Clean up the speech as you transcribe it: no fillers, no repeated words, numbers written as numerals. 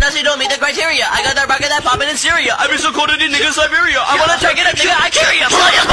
unless you don't meet the criteria. I got that rocket that poppin' in Syria. I be so cold in nigga Siberia. I wanna check it up, nigga, I carry ya.